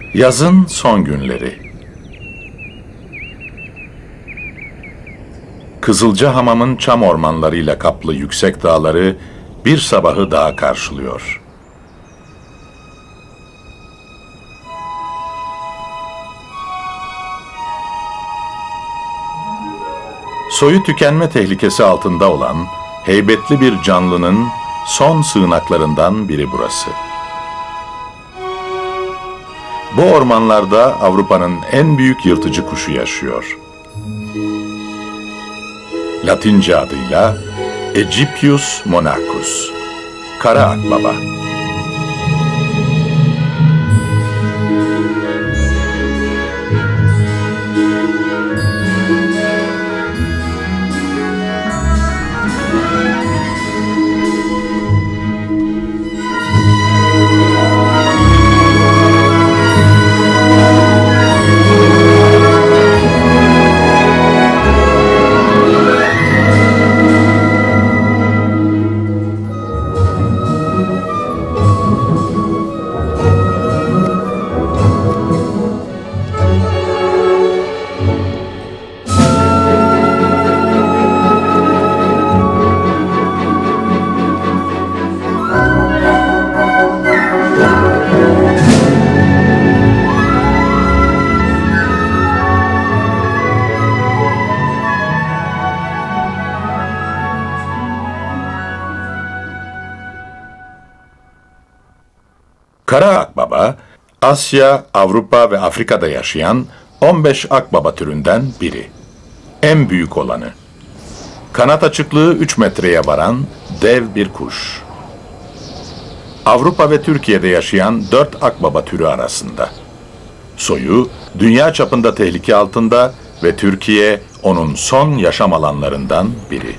Yazın son günleri. Kızılcahamam'ın çam ormanlarıyla kaplı yüksek dağları bir sabahı daha karşılıyor. Soyu tükenme tehlikesi altında olan heybetli bir canlının son sığınaklarından biri burası. Bu ormanlarda Avrupa'nın en büyük yırtıcı kuşu yaşıyor. Latince adıyla Aegyptius monachus, kara akbaba. Kara akbaba, Asya, Avrupa ve Afrika'da yaşayan 15 akbaba türünden biri. En büyük olanı. Kanat açıklığı 3 metreye varan dev bir kuş. Avrupa ve Türkiye'de yaşayan 4 akbaba türü arasında. Soyu dünya çapında tehlike altında ve Türkiye onun son yaşam alanlarından biri.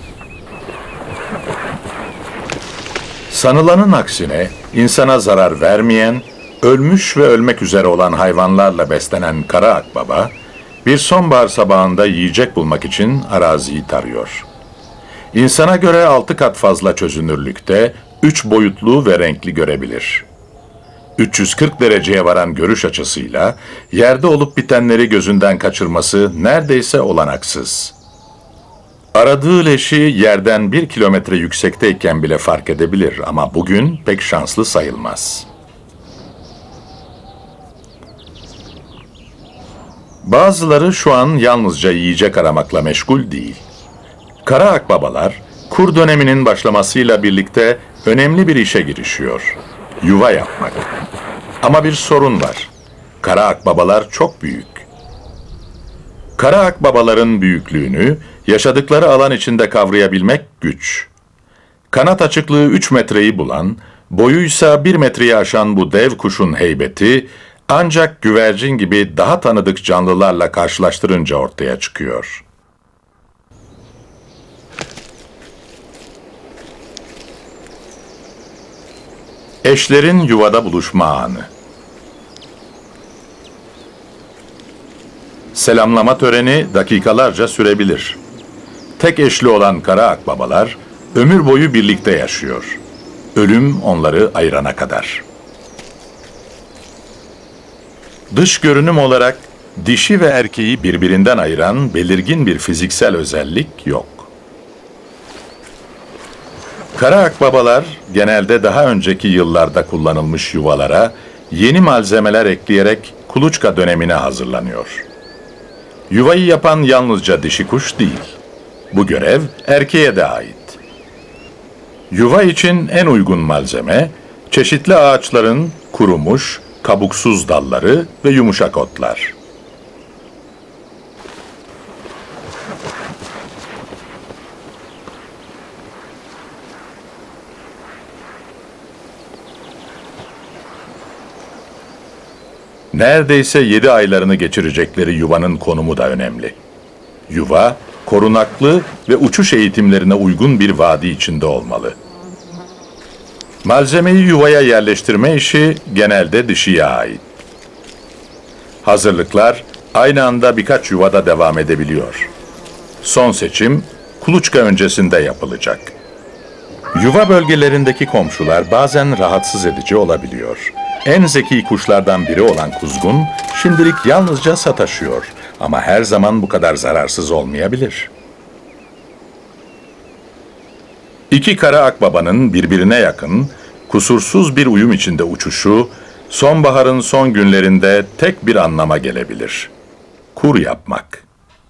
Sanılanın aksine insana zarar vermeyen, ölmüş ve ölmek üzere olan hayvanlarla beslenen kara akbaba, bir sonbahar sabahında yiyecek bulmak için araziyi tarıyor. İnsana göre 6 kat fazla çözünürlükte, 3 boyutlu ve renkli görebilir. 340 dereceye varan görüş açısıyla, yerde olup bitenleri gözünden kaçırması neredeyse olanaksız. Aradığı leşi yerden 1 kilometre yüksekteyken bile fark edebilir ama bugün pek şanslı sayılmaz. Bazıları şu an yalnızca yiyecek aramakla meşgul değil. Kara akbabalar, kur döneminin başlamasıyla birlikte önemli bir işe girişiyor. Yuva yapmak. Ama bir sorun var. Kara akbabalar çok büyük. Kara akbabaların büyüklüğünü yaşadıkları alan içinde kavrayabilmek güç. Kanat açıklığı 3 metreyi bulan, boyuysa 1 metreyi aşan bu dev kuşun heybeti ancak güvercin gibi daha tanıdık canlılarla karşılaştırınca ortaya çıkıyor. Eşlerin yuvada buluşma anı. Selamlama töreni dakikalarca sürebilir. Tek eşli olan kara akbabalar ömür boyu birlikte yaşıyor. Ölüm onları ayırana kadar. Dış görünüm olarak dişi ve erkeği birbirinden ayıran belirgin bir fiziksel özellik yok. Kara akbabalar genelde daha önceki yıllarda kullanılmış yuvalara yeni malzemeler ekleyerek kuluçka dönemine hazırlanıyor. Yuvayı yapan yalnızca dişi kuş değil. Bu görev erkeğe de ait. Yuva için en uygun malzeme, çeşitli ağaçların kurumuş, kabuksuz dalları ve yumuşak otlar. Neredeyse 7 aylarını geçirecekleri yuvanın konumu da önemli. Yuva, korunaklı ve uçuş eğitimlerine uygun bir vadi içinde olmalı. Malzemeyi yuvaya yerleştirme işi genelde dişiye ait. Hazırlıklar aynı anda birkaç yuvada devam edebiliyor. Son seçim kuluçka öncesinde yapılacak. Yuva bölgelerindeki komşular bazen rahatsız edici olabiliyor. En zeki kuşlardan biri olan kuzgun şimdilik yalnızca sataşıyor ama her zaman bu kadar zararsız olmayabilir. İki kara akbabanın birbirine yakın, kusursuz bir uyum içinde uçuşu, sonbaharın son günlerinde tek bir anlama gelebilir: kur yapmak.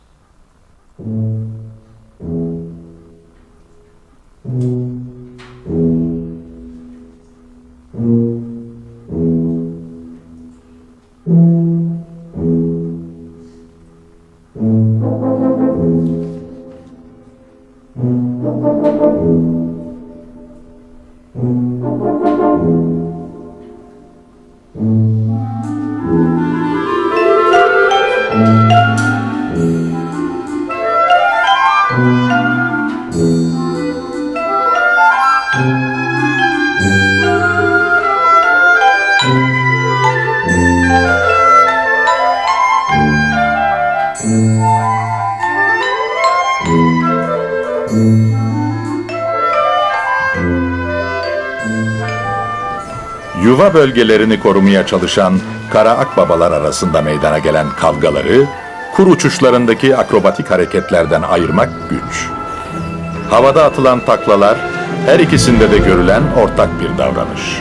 Yuva bölgelerini korumaya çalışan kara akbabalar arasında meydana gelen kavgaları, kur uçuşlarındaki akrobatik hareketlerden ayırmak güç. Havada atılan taklalar, her ikisinde de görülen ortak bir davranış.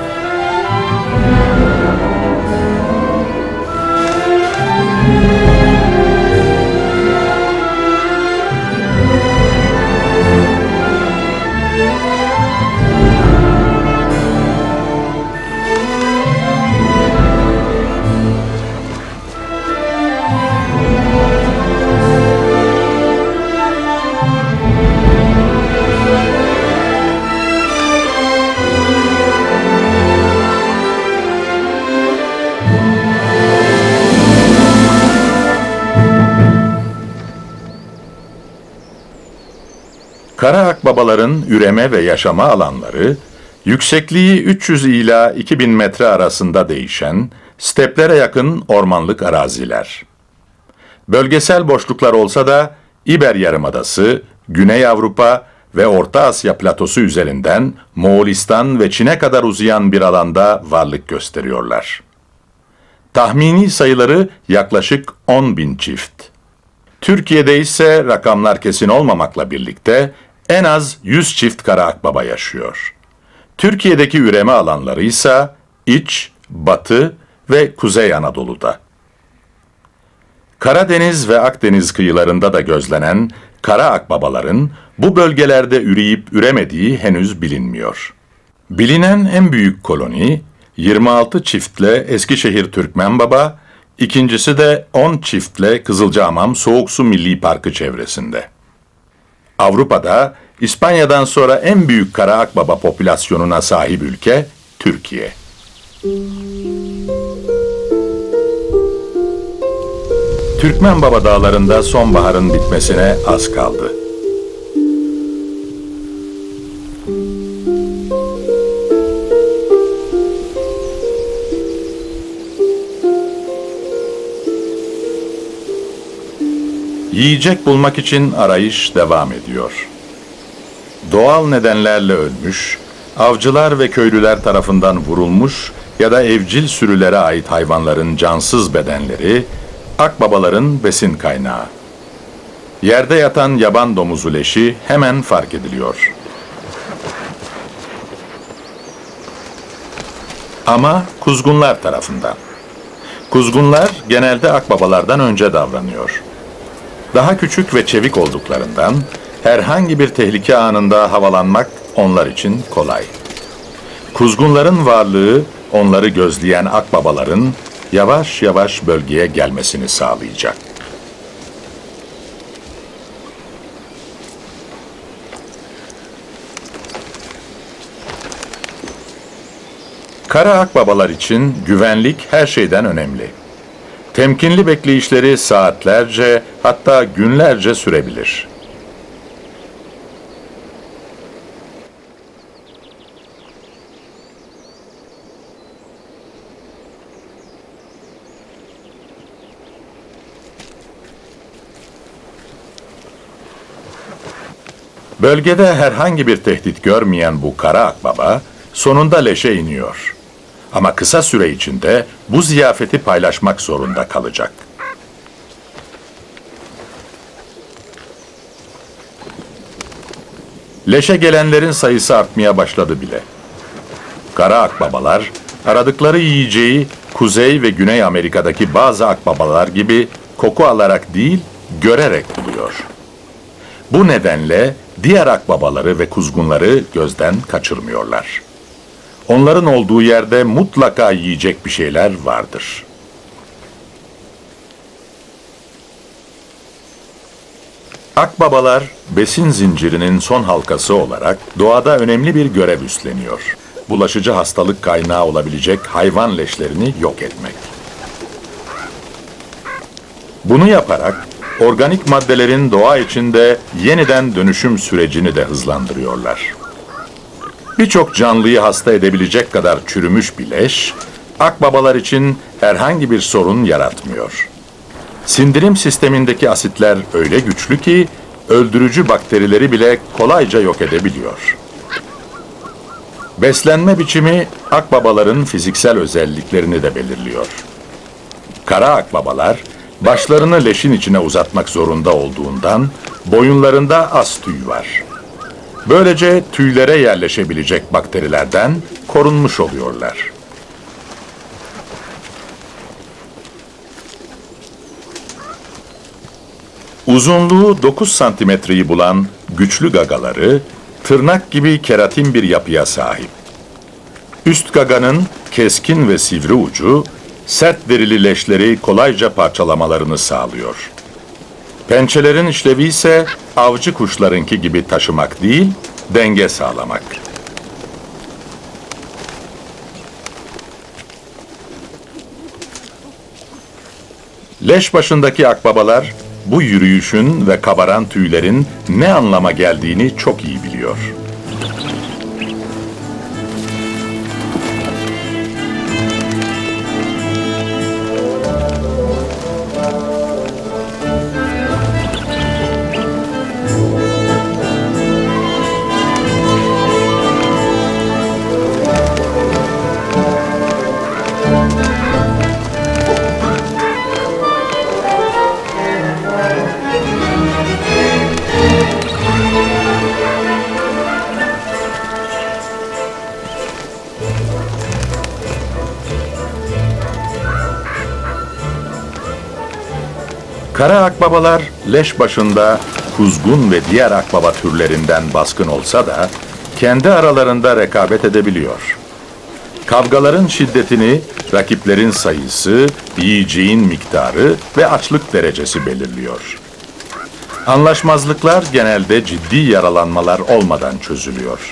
Kara akbabaların üreme ve yaşama alanları, yüksekliği 300 ila 2000 metre arasında değişen, steplere yakın ormanlık araziler. Bölgesel boşluklar olsa da, İber Yarımadası, Güney Avrupa ve Orta Asya platosu üzerinden Moğolistan ve Çin'e kadar uzayan bir alanda varlık gösteriyorlar. Tahmini sayıları yaklaşık 10.000 çift. Türkiye'de ise rakamlar kesin olmamakla birlikte en az 100 çift kara akbaba yaşıyor. Türkiye'deki üreme alanları ise İç, Batı ve Kuzey Anadolu'da. Karadeniz ve Akdeniz kıyılarında da gözlenen kara akbabaların bu bölgelerde üreyip üremediği henüz bilinmiyor. Bilinen en büyük koloni 26 çiftle Eskişehir Türkmenbaba, ikincisi de 10 çiftle Kızılcahamam Soğuksu Milli Parkı çevresinde. Avrupa'da İspanya'dan sonra en büyük kara akbaba popülasyonuna sahip ülke Türkiye. Türkmenbaba Dağları'nda sonbaharın bitmesine az kaldı. Yiyecek bulmak için arayış devam ediyor. Doğal nedenlerle ölmüş, avcılar ve köylüler tarafından vurulmuş ya da evcil sürülere ait hayvanların cansız bedenleri, akbabaların besin kaynağı. Yerde yatan yaban domuzu leşi hemen fark ediliyor. Ama kuzgunlar tarafından. Kuzgunlar genelde akbabalardan önce davranıyor. Daha küçük ve çevik olduklarından herhangi bir tehlike anında havalanmak onlar için kolay. Kuzgunların varlığı onları gözleyen akbabaların yavaş yavaş bölgeye gelmesini sağlayacak. Kara akbabalar için güvenlik her şeyden önemli. Temkinli bekleyişleri saatlerce, hatta günlerce sürebilir. Bölgede herhangi bir tehdit görmeyen bu kara akbaba sonunda leşe iniyor. Ama kısa süre içinde bu ziyafeti paylaşmak zorunda kalacak. Leşe gelenlerin sayısı artmaya başladı bile. Kara akbabalar, aradıkları yiyeceği Kuzey ve Güney Amerika'daki bazı akbabalar gibi koku alarak değil, görerek buluyor. Bu nedenle diğer akbabaları ve kuzgunları gözden kaçırmıyorlar. Onların olduğu yerde mutlaka yiyecek bir şeyler vardır. Akbabalar, besin zincirinin son halkası olarak doğada önemli bir görev üstleniyor. Bulaşıcı hastalık kaynağı olabilecek hayvan leşlerini yok etmek. Bunu yaparak organik maddelerin doğa içinde yeniden dönüşüm sürecini de hızlandırıyorlar. Birçok canlıyı hasta edebilecek kadar çürümüş bir leş, akbabalar için herhangi bir sorun yaratmıyor. Sindirim sistemindeki asitler öyle güçlü ki, öldürücü bakterileri bile kolayca yok edebiliyor. Beslenme biçimi, akbabaların fiziksel özelliklerini de belirliyor. Kara akbabalar, başlarını leşin içine uzatmak zorunda olduğundan, boyunlarında az tüy var. Böylece tüylere yerleşebilecek bakterilerden korunmuş oluyorlar. Uzunluğu 9 santimetreyi bulan güçlü gagaları, tırnak gibi keratin bir yapıya sahip. Üst gaganın keskin ve sivri ucu, sert derili leşleri kolayca parçalamalarını sağlıyor. Pençelerin işlevi ise avcı kuşlarınki gibi taşımak değil, denge sağlamak. Leş başındaki akbabalar, bu yürüyüşün ve kabaran tüylerin ne anlama geldiğini çok iyi biliyor. Kara akbabalar leş başında kuzgun ve diğer akbaba türlerinden baskın olsa da kendi aralarında rekabet edebiliyor. Kavgaların şiddetini rakiplerin sayısı, yiyeceğin miktarı ve açlık derecesi belirliyor. Anlaşmazlıklar genelde ciddi yaralanmalar olmadan çözülüyor.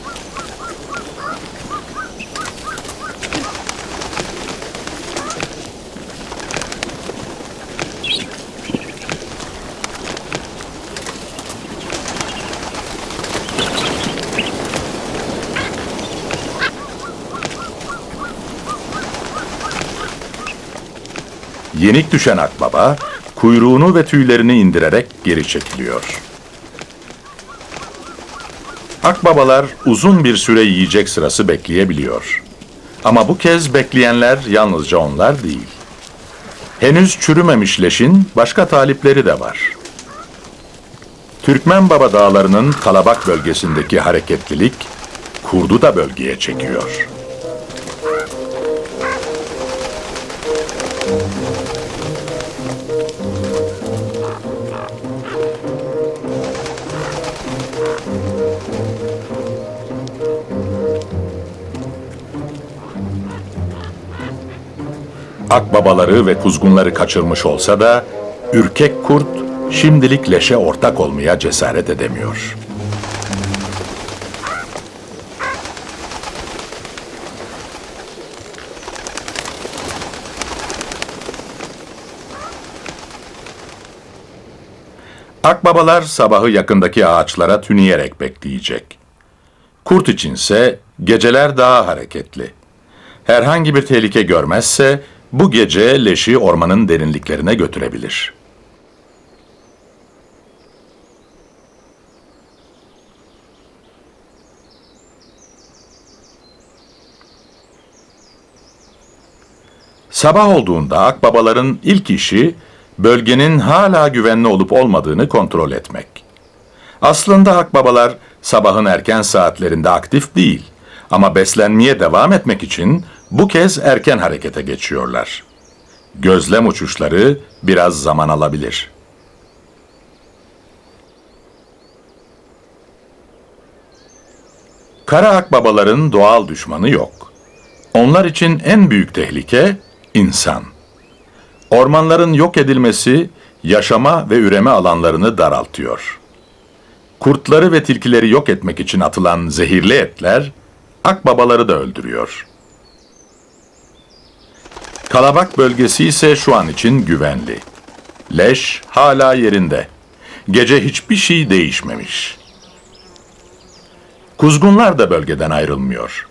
Yenik düşen akbaba, kuyruğunu ve tüylerini indirerek geri çekiliyor. Akbabalar uzun bir süre yiyecek sırası bekleyebiliyor. Ama bu kez bekleyenler yalnızca onlar değil. Henüz çürümemiş leşin başka talipleri de var. Türkmenbaba Dağları'nın Kalabak bölgesindeki hareketlilik, kurdu da bölgeye çekiyor. Akbabaları ve kuzgunları kaçırmış olsa da ürkek kurt şimdilik leşe ortak olmaya cesaret edemiyor. Akbabalar sabahı yakındaki ağaçlara tüneyerek bekleyecek. Kurt içinse geceler daha hareketli. Herhangi bir tehlike görmezse bu gece leşi ormanın derinliklerine götürebilir. Sabah olduğunda akbabaların ilk işi bölgenin hala güvenli olup olmadığını kontrol etmek. Aslında akbabalar sabahın erken saatlerinde aktif değil ama beslenmeye devam etmek için bu kez erken harekete geçiyorlar. Gözlem uçuşları biraz zaman alabilir. Kara akbabaların doğal düşmanı yok. Onlar için en büyük tehlike insan. Ormanların yok edilmesi yaşama ve üreme alanlarını daraltıyor. Kurtları ve tilkileri yok etmek için atılan zehirli etler akbabaları da öldürüyor. Kalabak bölgesi ise şu an için güvenli. Leş hala yerinde. Gece hiçbir şey değişmemiş. Kuzgunlar da bölgeden ayrılmıyor.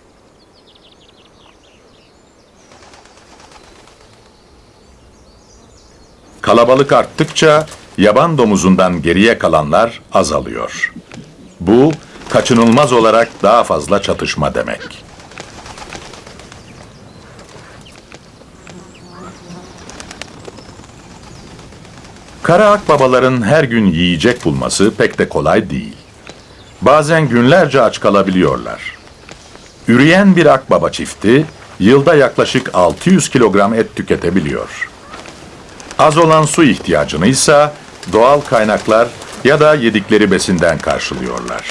Kalabalık arttıkça yaban domuzundan geriye kalanlar azalıyor. Bu kaçınılmaz olarak daha fazla çatışma demek. Kara akbabaların her gün yiyecek bulması pek de kolay değil. Bazen günlerce aç kalabiliyorlar. Üreyen bir akbaba çifti yılda yaklaşık 600 kilogram et tüketebiliyor. Az olan su ihtiyacını ise doğal kaynaklar ya da yedikleri besinden karşılıyorlar.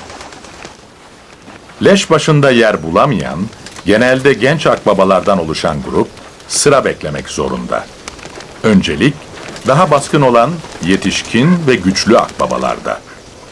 Leş başında yer bulamayan, genelde genç akbabalardan oluşan grup sıra beklemek zorunda. Öncelik daha baskın olan yetişkin ve güçlü akbabalarda.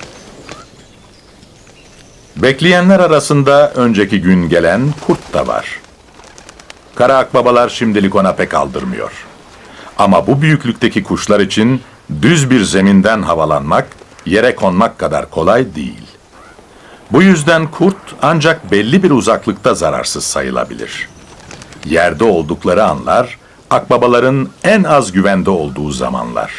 Bekleyenler arasında önceki gün gelen kurt da var. Kara akbabalar şimdilik ona pek aldırmıyor. Ama bu büyüklükteki kuşlar için düz bir zeminden havalanmak, yere konmak kadar kolay değil. Bu yüzden kurt ancak belli bir uzaklıkta zararsız sayılabilir. Yerde oldukları anlar, akbabaların en az güvende olduğu zamanlar.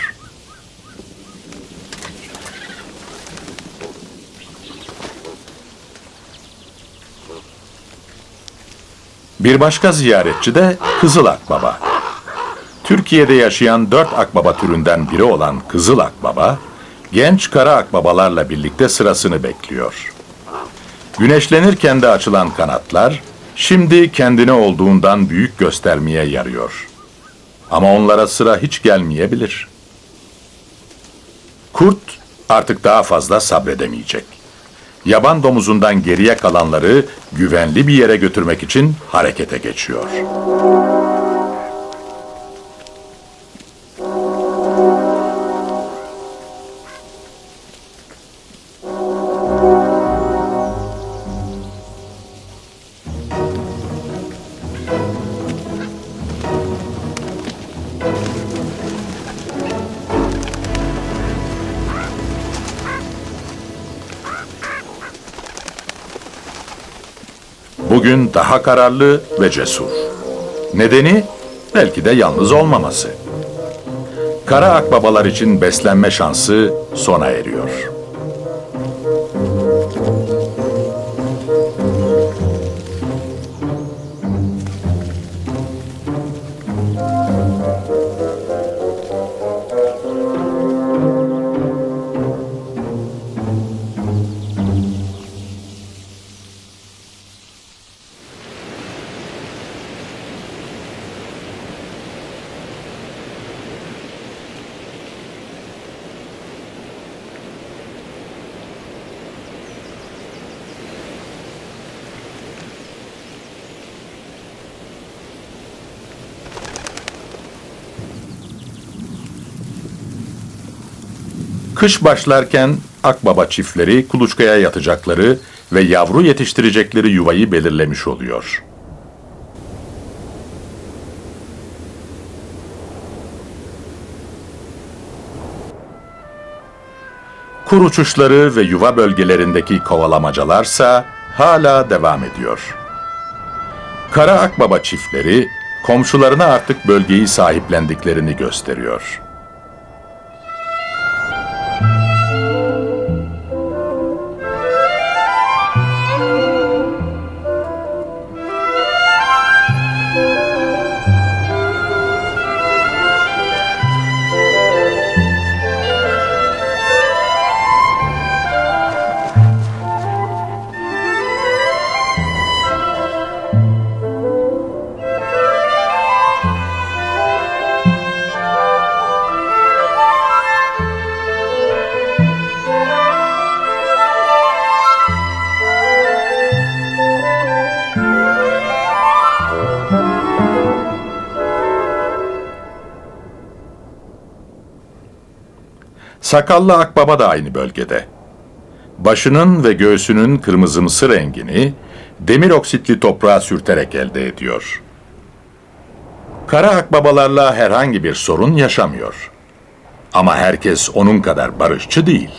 Bir başka ziyaretçi de Kızıl Akbaba. Türkiye'de yaşayan 4 akbaba türünden biri olan Kızıl Akbaba, genç kara akbabalarla birlikte sırasını bekliyor. Güneşlenirken de açılan kanatlar, şimdi kendini olduğundan büyük göstermeye yarıyor. Ama onlara sıra hiç gelmeyebilir. Kurt artık daha fazla sabredemeyecek. Yaban domuzundan geriye kalanları güvenli bir yere götürmek için harekete geçiyor. Bugün daha kararlı ve cesur. Nedeni belki de yalnız olmaması. Kara akbabalar için beslenme şansı sona eriyor. Kış başlarken akbaba çiftleri kuluçkaya yatacakları ve yavru yetiştirecekleri yuvayı belirlemiş oluyor. Kur uçuşları ve yuva bölgelerindeki kovalamacalarsa hala devam ediyor. Kara akbaba çiftleri komşularına artık bölgeyi sahiplendiklerini gösteriyor. Sakallı akbaba da aynı bölgede. Başının ve göğsünün kırmızımsı rengini demir oksitli toprağa sürterek elde ediyor. Kara akbabalarla herhangi bir sorun yaşamıyor. Ama herkes onun kadar barışçı değil.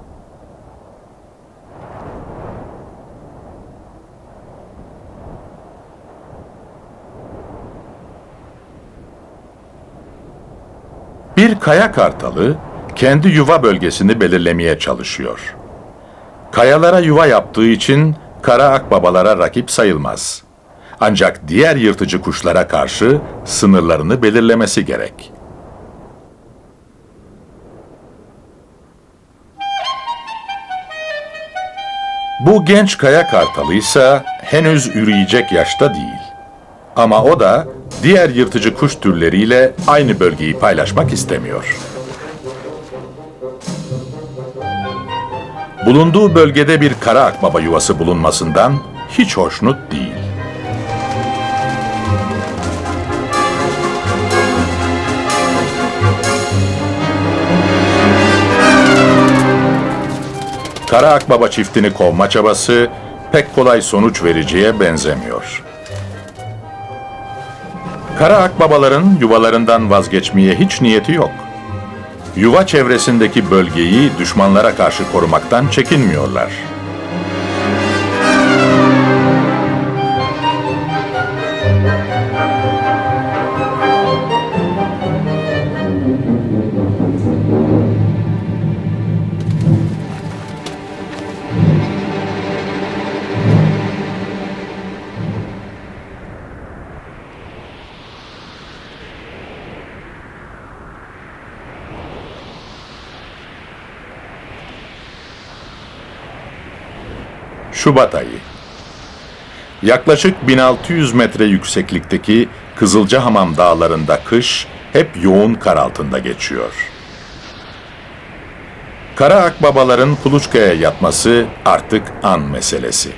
Bir kaya kartalı kendi yuva bölgesini belirlemeye çalışıyor. Kayalara yuva yaptığı için kara akbabalara rakip sayılmaz. Ancak diğer yırtıcı kuşlara karşı sınırlarını belirlemesi gerek. Bu genç kaya kartalı ise henüz üreyecek yaşta değil. Ama o da diğer yırtıcı kuş türleriyle aynı bölgeyi paylaşmak istemiyor. Bulunduğu bölgede bir kara akbaba yuvası bulunmasından hiç hoşnut değil. Kara akbaba çiftini kovma çabası pek kolay sonuç vereceğe benzemiyor. Kara akbabaların yuvalarından vazgeçmeye hiç niyeti yok. Yuva çevresindeki bölgeyi düşmanlara karşı korumaktan çekinmiyorlar. Şubat ayı. Yaklaşık 1600 metre yükseklikteki Kızılcahamam dağlarında kış hep yoğun kar altında geçiyor. Kara akbabaların kuluçkaya yatması artık an meselesi.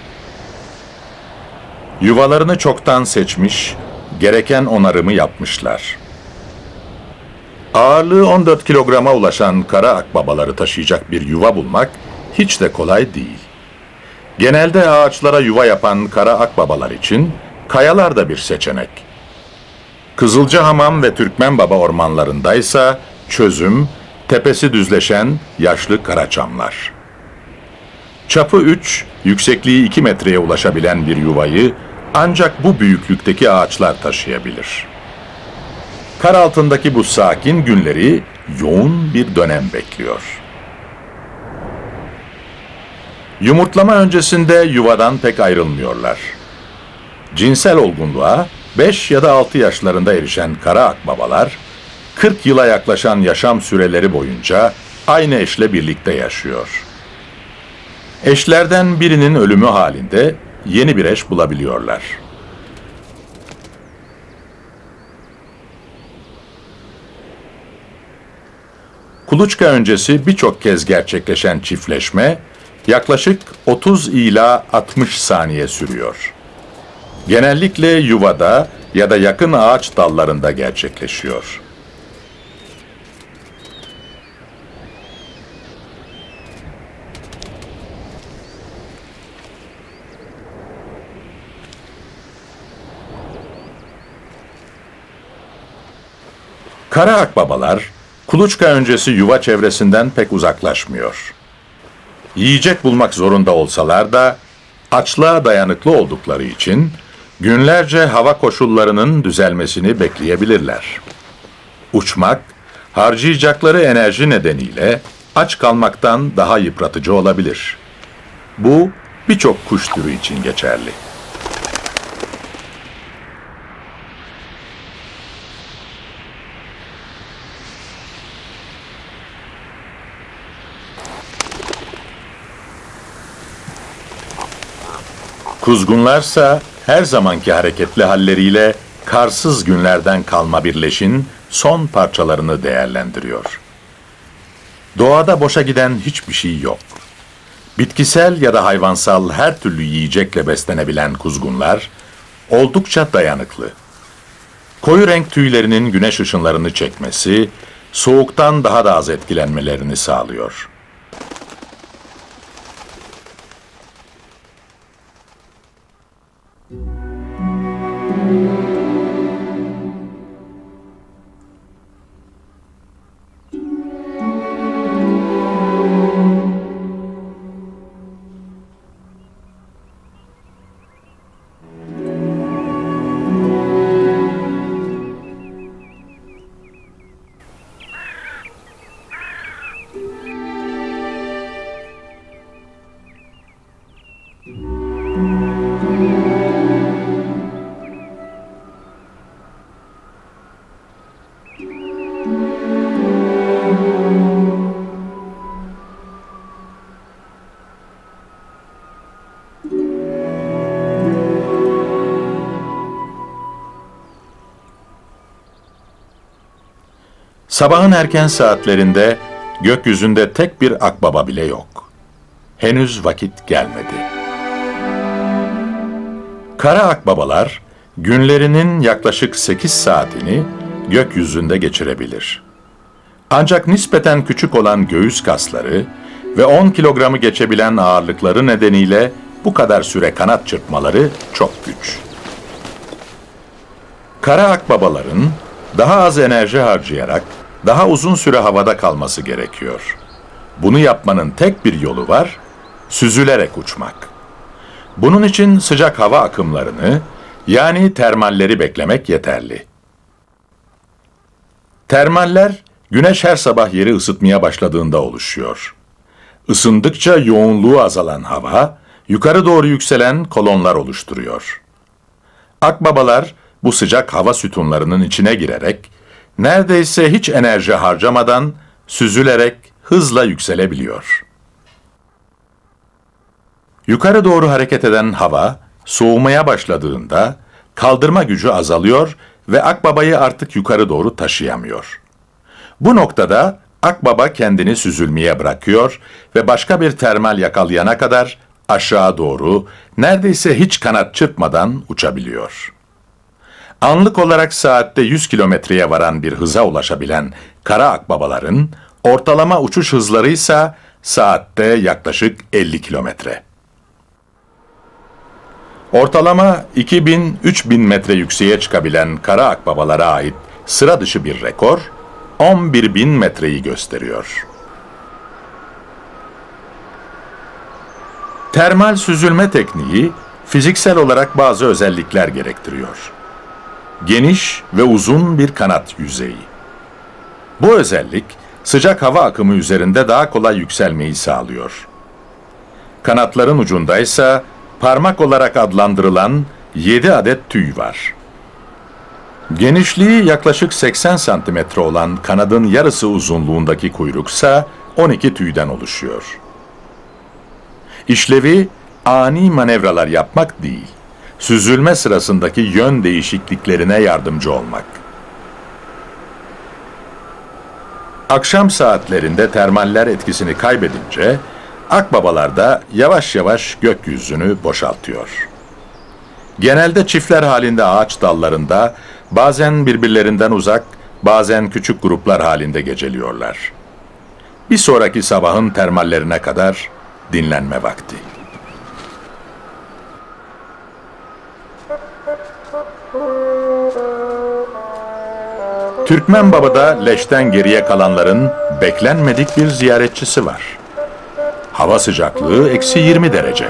Yuvalarını çoktan seçmiş, gereken onarımı yapmışlar. Ağırlığı 14 kilograma ulaşan kara akbabaları taşıyacak bir yuva bulmak hiç de kolay değil. Genelde ağaçlara yuva yapan kara akbabalar için kayalar da bir seçenek. Kızılcahamam ve Türkmenbaba ormanlarındaysa çözüm, tepesi düzleşen yaşlı karaçamlar. Çapı 3, yüksekliği 2 metreye ulaşabilen bir yuvayı ancak bu büyüklükteki ağaçlar taşıyabilir. Kar altındaki bu sakin günleri yoğun bir dönem bekliyor. Yumurtlama öncesinde yuvadan pek ayrılmıyorlar. Cinsel olgunluğa 5 ya da 6 yaşlarında erişen kara akbabalar, 40 yıla yaklaşan yaşam süreleri boyunca aynı eşle birlikte yaşıyor. Eşlerden birinin ölümü halinde yeni bir eş bulabiliyorlar. Kuluçka öncesi birçok kez gerçekleşen çiftleşme, yaklaşık 30 ila 60 saniye sürüyor. Genellikle yuvada ya da yakın ağaç dallarında gerçekleşiyor. Kara akbabalar, kuluçka öncesi yuva çevresinden pek uzaklaşmıyor. Yiyecek bulmak zorunda olsalar da açlığa dayanıklı oldukları için günlerce hava koşullarının düzelmesini bekleyebilirler. Uçmak, harcayacakları enerji nedeniyle aç kalmaktan daha yıpratıcı olabilir. Bu birçok kuş türü için geçerli. Kuzgunlarsa her zamanki hareketli halleriyle karsız günlerden kalma bir leşin son parçalarını değerlendiriyor. Doğada boşa giden hiçbir şey yok. Bitkisel ya da hayvansal her türlü yiyecekle beslenebilen kuzgunlar oldukça dayanıklı. Koyu renk tüylerinin güneş ışınlarını çekmesi, soğuktan daha da az etkilenmelerini sağlıyor. Sabahın erken saatlerinde gökyüzünde tek bir akbaba bile yok. Henüz vakit gelmedi. Kara akbabalar günlerinin yaklaşık 8 saatini gökyüzünde geçirebilir. Ancak nispeten küçük olan göğüs kasları ve 10 kilogramı geçebilen ağırlıkları nedeniyle bu kadar süre kanat çırpmaları çok güç. Kara akbabaların daha az enerji harcayarak daha uzun süre havada kalması gerekiyor. Bunu yapmanın tek bir yolu var, süzülerek uçmak. Bunun için sıcak hava akımlarını, yani termalleri beklemek yeterli. Termaller, güneş her sabah yeri ısıtmaya başladığında oluşuyor. Isındıkça yoğunluğu azalan hava, yukarı doğru yükselen kolonlar oluşturuyor. Akbabalar, bu sıcak hava sütunlarının içine girerek, neredeyse hiç enerji harcamadan süzülerek hızla yükselebiliyor. Yukarı doğru hareket eden hava soğumaya başladığında kaldırma gücü azalıyor ve akbabayı artık yukarı doğru taşıyamıyor. Bu noktada akbaba kendini süzülmeye bırakıyor ve başka bir termal yakalayana kadar aşağı doğru neredeyse hiç kanat çırpmadan uçabiliyor. Anlık olarak saatte 100 kilometreye varan bir hıza ulaşabilen kara akbabaların ortalama uçuş hızları ise saatte yaklaşık 50 kilometre. Ortalama 2000-3000 metre yükseğe çıkabilen kara akbabalara ait sıra dışı bir rekor 11.000 metreyi gösteriyor. Termal süzülme tekniği fiziksel olarak bazı özellikler gerektiriyor. Geniş ve uzun bir kanat yüzeyi. Bu özellik sıcak hava akımı üzerinde daha kolay yükselmeyi sağlıyor. Kanatların ucundaysa parmak olarak adlandırılan 7 adet tüy var. Genişliği yaklaşık 80 santimetre olan kanadın yarısı uzunluğundaki kuyruksa 12 tüyden oluşuyor. İşlevi ani manevralar yapmak değil, süzülme sırasındaki yön değişikliklerine yardımcı olmak. Akşam saatlerinde termaller etkisini kaybedince, akbabalar da yavaş yavaş gökyüzünü boşaltıyor. Genelde çiftler halinde ağaç dallarında, bazen birbirlerinden uzak, bazen küçük gruplar halinde geceliyorlar. Bir sonraki sabahın termallerine kadar dinlenme vakti. Türkmen Baba'da leşten geriye kalanların beklenmedik bir ziyaretçisi var. Hava sıcaklığı -20 derece.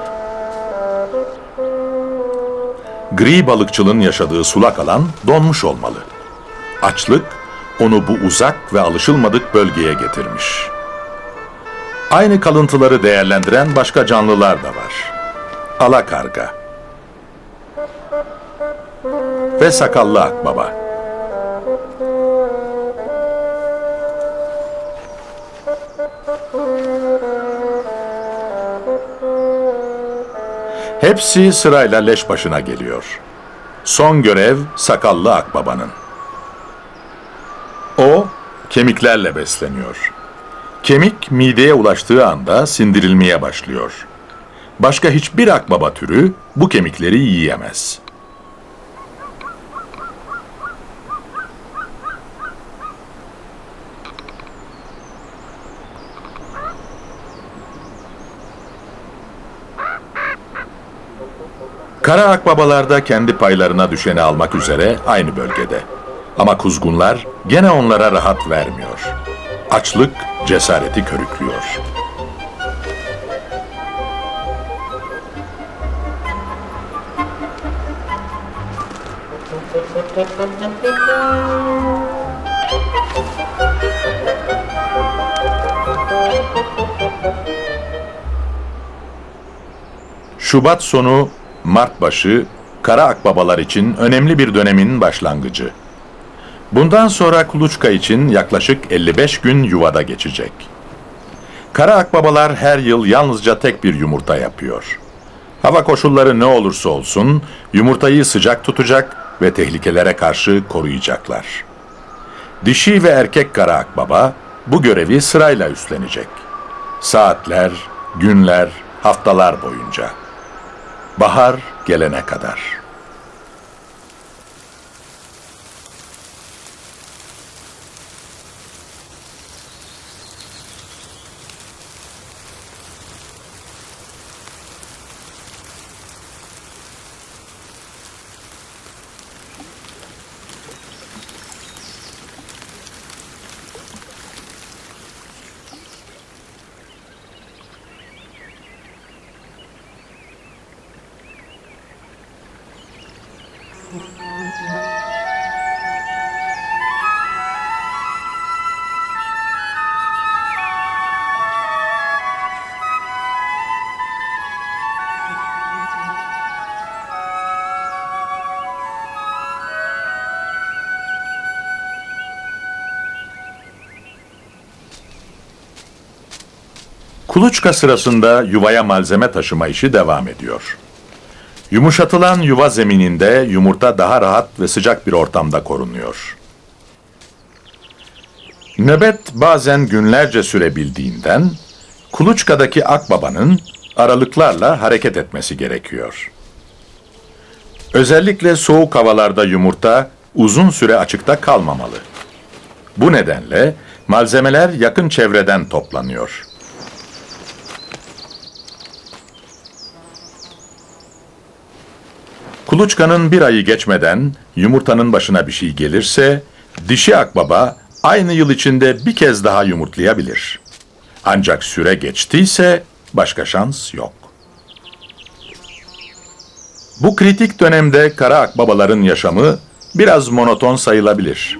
Gri balıkçılığın yaşadığı sulak alan donmuş olmalı. Açlık onu bu uzak ve alışılmadık bölgeye getirmiş. Aynı kalıntıları değerlendiren başka canlılar da var. Alakarga ve sakallı akbaba. Hepsi sırayla leş başına geliyor. Son görev sakallı akbabanın. O, kemiklerle besleniyor. Kemik mideye ulaştığı anda sindirilmeye başlıyor. Başka hiçbir akbaba türü bu kemikleri yiyemez. Kara akbabalar da kendi paylarına düşeni almak üzere aynı bölgede. Ama kuzgunlar gene onlara rahat vermiyor. Açlık cesareti körüklüyor. Şubat sonu, Mart başı, kara akbabalar için önemli bir dönemin başlangıcı. Bundan sonra kuluçka için yaklaşık 55 gün yuvada geçecek. Kara akbabalar her yıl yalnızca tek bir yumurta yapıyor. Hava koşulları ne olursa olsun yumurtayı sıcak tutacak ve tehlikelere karşı koruyacaklar. Dişi ve erkek kara akbaba bu görevi sırayla üstlenecek. Saatler, günler, haftalar boyunca. Bahar gelene kadar. Kuluçka sırasında yuvaya malzeme taşıma işi devam ediyor. Yumuşatılan yuva zemininde yumurta daha rahat ve sıcak bir ortamda korunuyor. Nöbet bazen günlerce sürebildiğinden, kuluçkadaki akbabanın aralıklarla hareket etmesi gerekiyor. Özellikle soğuk havalarda yumurta uzun süre açıkta kalmamalı. Bu nedenle malzemeler yakın çevreden toplanıyor. Kuluçkanın bir ayı geçmeden yumurtanın başına bir şey gelirse, dişi akbaba aynı yıl içinde bir kez daha yumurtlayabilir. Ancak süre geçtiyse başka şans yok. Bu kritik dönemde kara akbabaların yaşamı biraz monoton sayılabilir.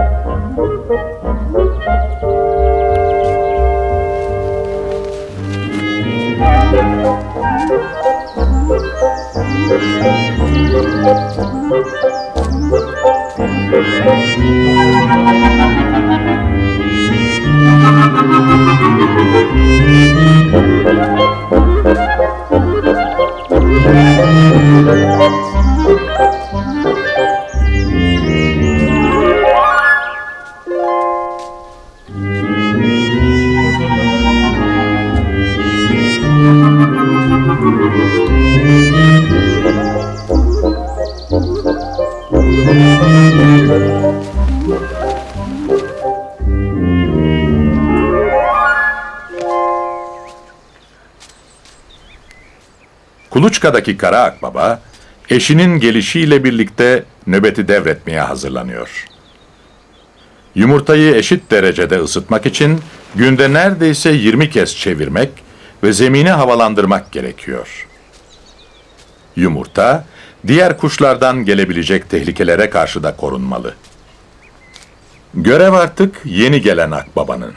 Kuluçkadaki kara akbaba, eşinin gelişiyle birlikte nöbeti devretmeye hazırlanıyor. Yumurtayı eşit derecede ısıtmak için günde neredeyse 20 kez çevirmek ve zemini havalandırmak gerekiyor. Yumurta, diğer kuşlardan gelebilecek tehlikelere karşı da korunmalı. Görev artık yeni gelen akbabanın.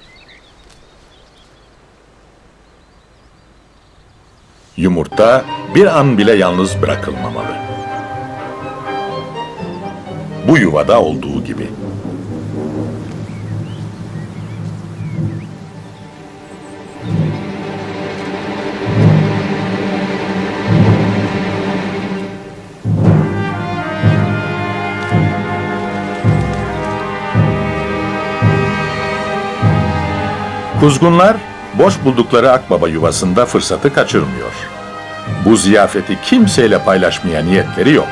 Yumurta bir an bile yalnız bırakılmamalı. Bu yuvada olduğu gibi. Kuzgunlar boş buldukları akbaba yuvasında fırsatı kaçırmıyor. Bu ziyafeti kimseyle paylaşmaya niyetleri yok.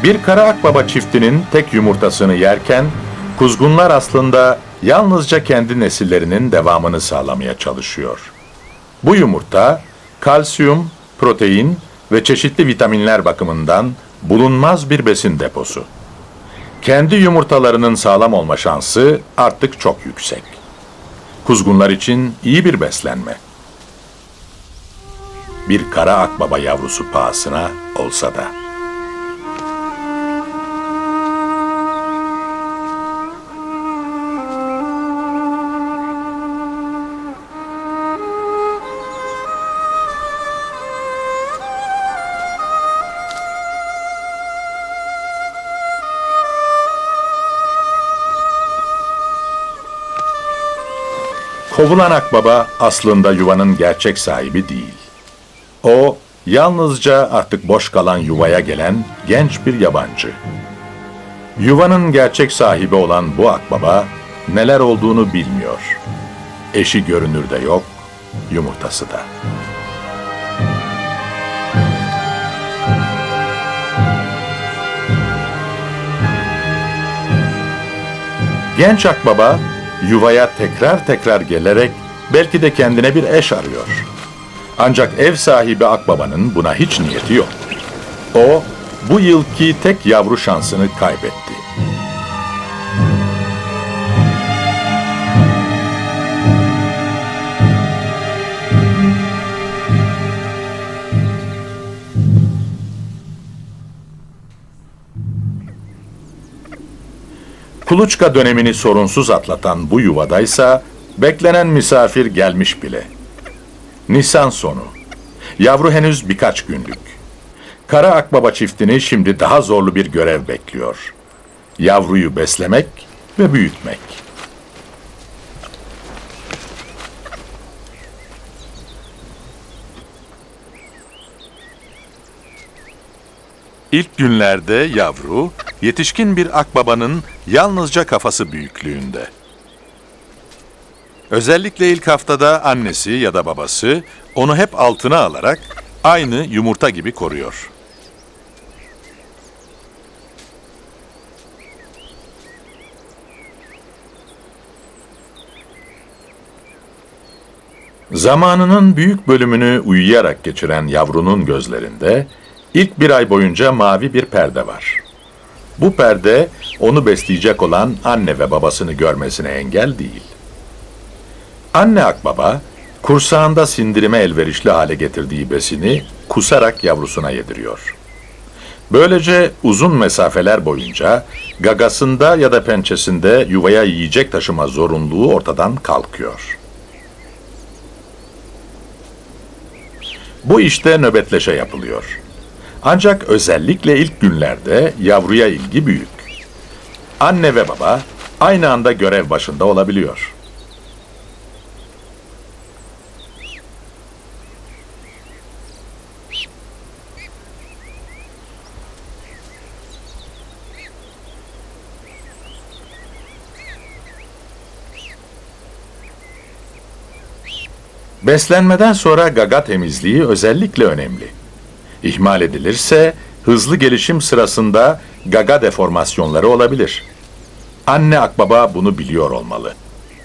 Bir kara akbaba çiftinin tek yumurtasını yerken, kuzgunlar aslında yalnızca kendi nesillerinin devamını sağlamaya çalışıyor. Bu yumurta, kalsiyum, protein ve çeşitli vitaminler bakımından bulunmaz bir besin deposu. Kendi yumurtalarının sağlam olma şansı artık çok yüksek. Kuzgunlar için iyi bir beslenme. Bir kara akbaba yavrusu pahasına olsa da. Kovulan akbaba aslında yuvanın gerçek sahibi değil. O, yalnızca artık boş kalan yuvaya gelen genç bir yabancı. Yuvanın gerçek sahibi olan bu akbaba neler olduğunu bilmiyor. Eşi görünürde yok, yumurtası da. Genç akbaba yuvaya tekrar tekrar gelerek belki de kendine bir eş arıyor. Ancak ev sahibi akbabanın buna hiç niyeti yok. O, bu yılki tek yavru şansını kaybetti. Kuluçka dönemini sorunsuz atlatan bu yuvadaysa beklenen misafir gelmiş bile. Nisan sonu. Yavru henüz birkaç günlük. Kara akbaba çiftini şimdi daha zorlu bir görev bekliyor. Yavruyu beslemek ve büyütmek. İlk günlerde yavru, yetişkin bir akbabanın yalnızca kafası büyüklüğünde. Özellikle ilk haftada annesi ya da babası onu hep altına alarak aynı yumurta gibi koruyor. Zamanının büyük bölümünü uyuyarak geçiren yavrunun gözlerinde ilk bir ay boyunca mavi bir perde var. Bu perde onu besleyecek olan anne ve babasını görmesine engel değil. Anne akbaba, kursağında sindirime elverişli hale getirdiği besini kusarak yavrusuna yediriyor. Böylece uzun mesafeler boyunca gagasında ya da pençesinde yuvaya yiyecek taşıma zorunluluğu ortadan kalkıyor. Bu işte nöbetleşe yapılıyor. Ancak özellikle ilk günlerde yavruya ilgi büyük. Anne ve baba aynı anda görev başında olabiliyor. Beslenmeden sonra gaga temizliği özellikle önemli. İhmal edilirse hızlı gelişim sırasında gaga deformasyonları olabilir. Anne akbaba bunu biliyor olmalı.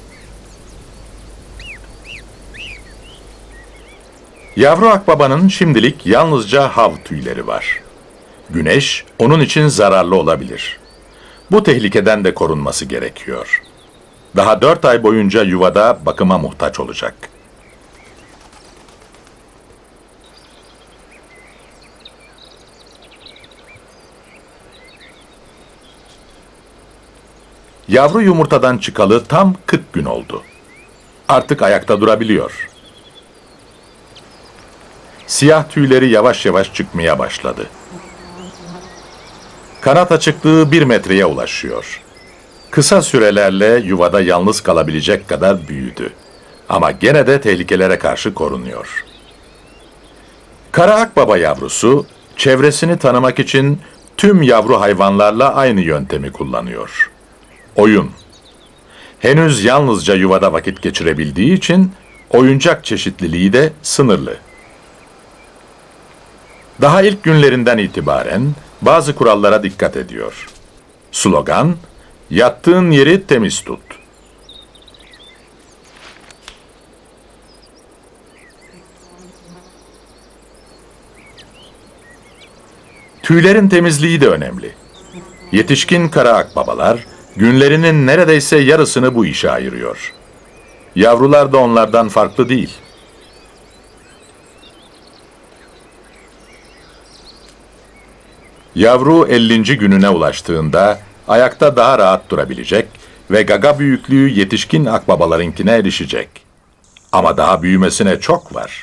Yavru akbabanın şimdilik yalnızca hav tüyleri var. Güneş onun için zararlı olabilir. Bu tehlikeden de korunması gerekiyor. Daha 4 ay boyunca yuvada bakıma muhtaç olacak. Yavru yumurtadan çıkalı tam 40 gün oldu. Artık ayakta durabiliyor. Siyah tüyleri yavaş yavaş çıkmaya başladı. Kanat açıklığı 1 metreye ulaşıyor. Kısa sürelerle yuvada yalnız kalabilecek kadar büyüdü. Ama gene de tehlikelere karşı korunuyor. Kara akbaba yavrusu, çevresini tanımak için tüm yavru hayvanlarla aynı yöntemi kullanıyor. Oyun. Henüz yalnızca yuvada vakit geçirebildiği için oyuncak çeşitliliği de sınırlı. Daha ilk günlerinden itibaren bazı kurallara dikkat ediyor. Slogan, yattığın yeri temiz tut. Tüylerin temizliği de önemli. Yetişkin kara akbabalar, günlerinin neredeyse yarısını bu işe ayırıyor. Yavrular da onlardan farklı değil. Yavru 50. gününe ulaştığında ayakta daha rahat durabilecek ve gaga büyüklüğü yetişkin akbabalarınkine erişecek. Ama daha büyümesine çok var.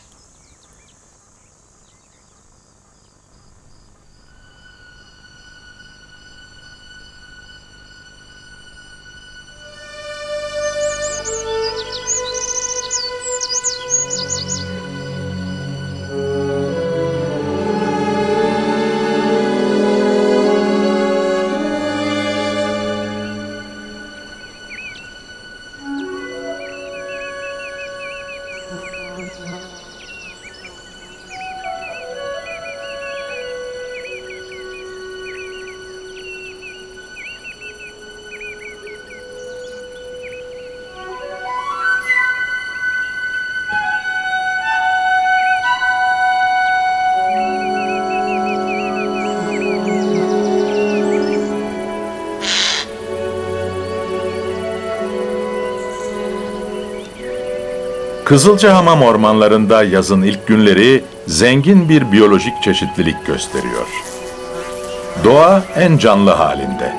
Kızılcahamam ormanlarında yazın ilk günleri zengin bir biyolojik çeşitlilik gösteriyor. Doğa en canlı halinde.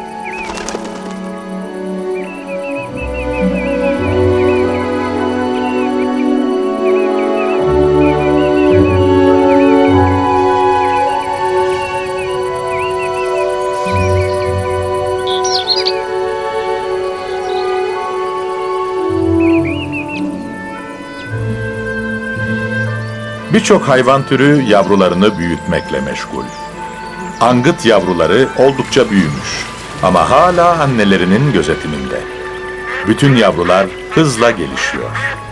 Birçok hayvan türü yavrularını büyütmekle meşgul. Angıt yavruları oldukça büyümüş ama hala annelerinin gözetiminde. Bütün yavrular hızla gelişiyor.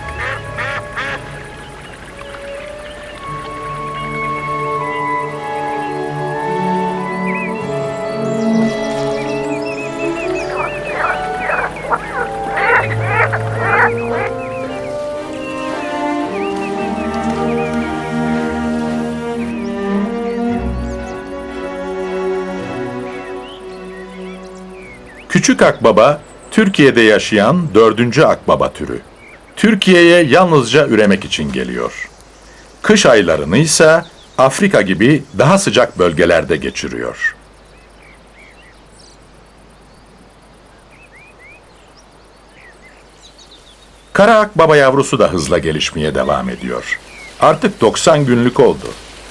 Küçük akbaba, Türkiye'de yaşayan 4. akbaba türü. Türkiye'ye yalnızca üremek için geliyor. Kış aylarını ise Afrika gibi daha sıcak bölgelerde geçiriyor. Kara akbaba yavrusu da hızla gelişmeye devam ediyor. Artık 90 günlük oldu.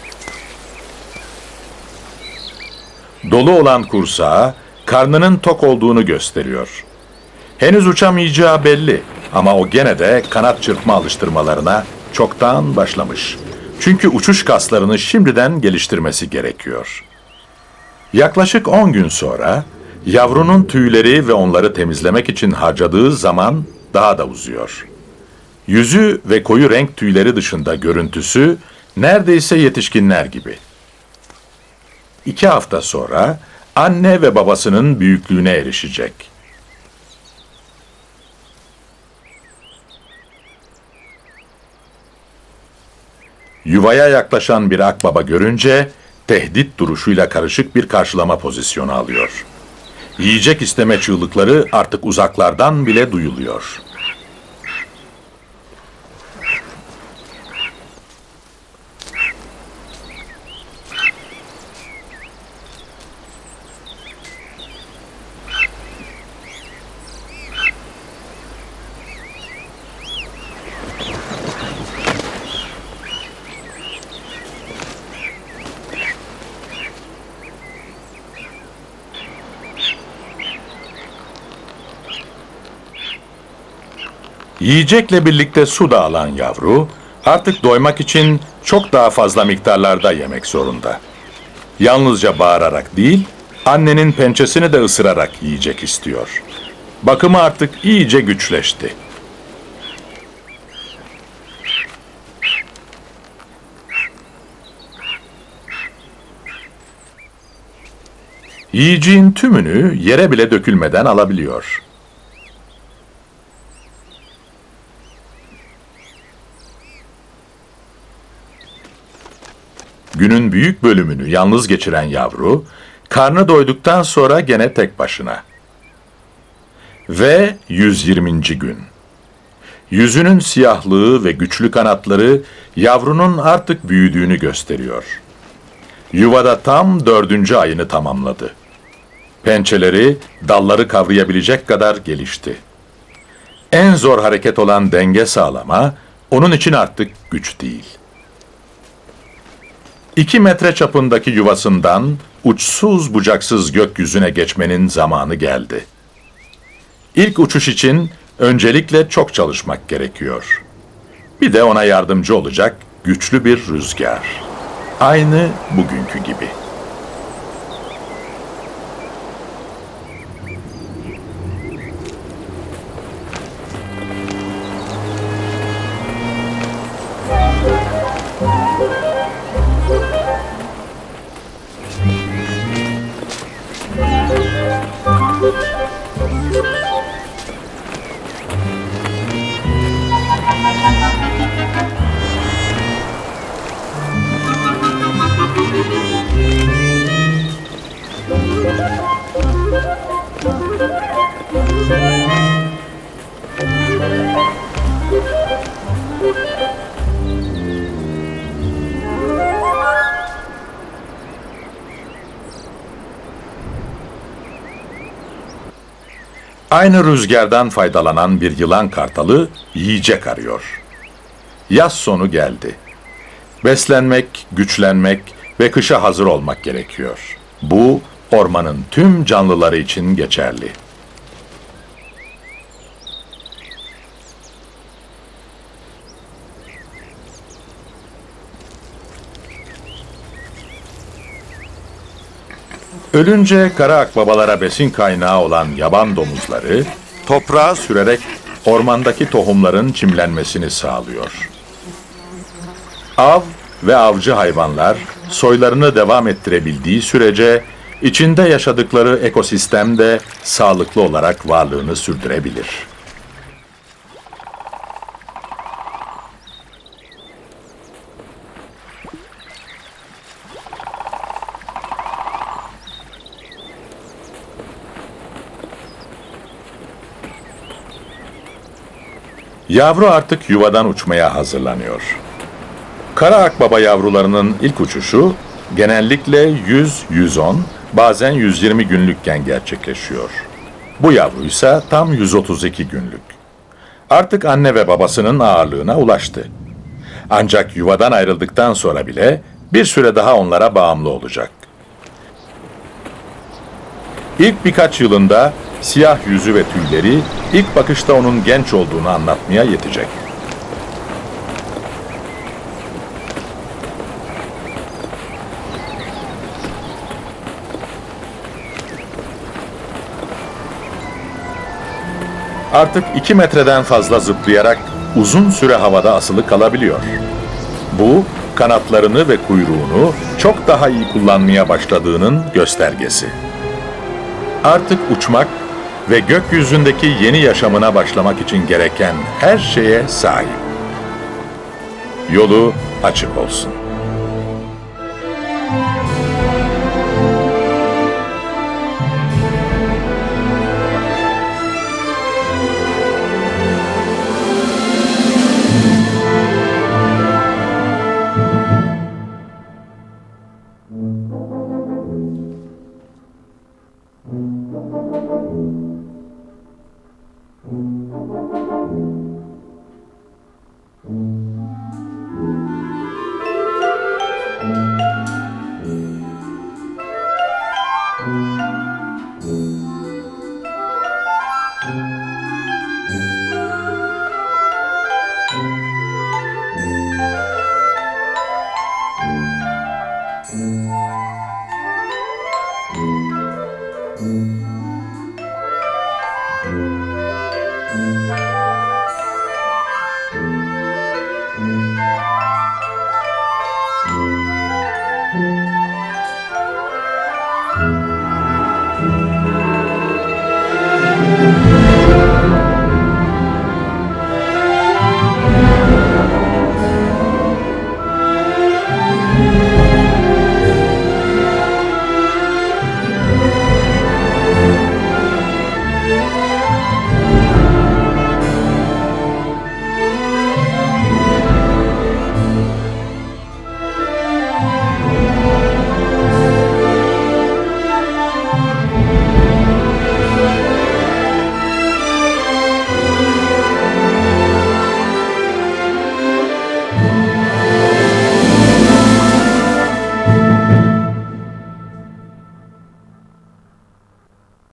Dolu olan kursağı, karnının tok olduğunu gösteriyor. Henüz uçamayacağı belli ama o gene de kanat çırpma alıştırmalarına çoktan başlamış. Çünkü uçuş kaslarını şimdiden geliştirmesi gerekiyor. Yaklaşık 10 gün sonra yavrunun tüyleri ve onları temizlemek için harcadığı zaman daha da uzuyor. Yüzü ve koyu renk tüyleri dışında görüntüsü neredeyse yetişkinler gibi. 2 hafta sonra anne ve babasının büyüklüğüne erişecek. Yuvaya yaklaşan bir akbaba görünce tehdit duruşuyla karışık bir karşılama pozisyonu alıyor. Yiyecek isteme çığlıkları artık uzaklardan bile duyuluyor. Yiyecekle birlikte su da alan yavru, artık doymak için çok daha fazla miktarlarda yemek zorunda. Yalnızca bağırarak değil, annenin pençesini de ısırarak yiyecek istiyor. Bakımı artık iyice güçleşti. Yiyeceğin tümünü yere bile dökülmeden alabiliyor. Günün büyük bölümünü yalnız geçiren yavru, karnı doyduktan sonra gene tek başına. Ve 120. gün. Yüzünün siyahlığı ve güçlü kanatları yavrunun artık büyüdüğünü gösteriyor. Yuvada tam 4. ayını tamamladı. Pençeleri, dalları kavrayabilecek kadar gelişti. En zor hareket olan denge sağlama, onun için artık güç değil. 2 metre çapındaki yuvasından uçsuz bucaksız gökyüzüne geçmenin zamanı geldi. İlk uçuş için öncelikle çok çalışmak gerekiyor. Bir de ona yardımcı olacak güçlü bir rüzgar. Aynı bugünkü gibi. Aynı rüzgardan faydalanan bir yılan kartalı yiyecek arıyor. Yaz sonu geldi. Beslenmek, güçlenmek ve kışa hazır olmak gerekiyor. Bu, ormanın tüm canlıları için geçerli. Ölünce kara akbabalara besin kaynağı olan yaban domuzları, toprağa sürerek ormandaki tohumların çimlenmesini sağlıyor. Av ve avcı hayvanlar soylarını devam ettirebildiği sürece içinde yaşadıkları ekosistem de sağlıklı olarak varlığını sürdürebilir. Yavru artık yuvadan uçmaya hazırlanıyor. Kara akbaba yavrularının ilk uçuşu genellikle 100-110, bazen 120 günlükken gerçekleşiyor. Bu yavruysa tam 132 günlük. Artık anne ve babasının ağırlığına ulaştı. Ancak yuvadan ayrıldıktan sonra bile bir süre daha onlara bağımlı olacak. İlk birkaç yılında siyah yüzü ve tüyleri ilk bakışta onun genç olduğunu anlatmaya yetecek. Artık 2 metreden fazla zıplayarak uzun süre havada asılı kalabiliyor. Bu, kanatlarını ve kuyruğunu çok daha iyi kullanmaya başladığının göstergesi. Artık uçmak ve gökyüzündeki yeni yaşamına başlamak için gereken her şeye sahip. Yolu açık olsun.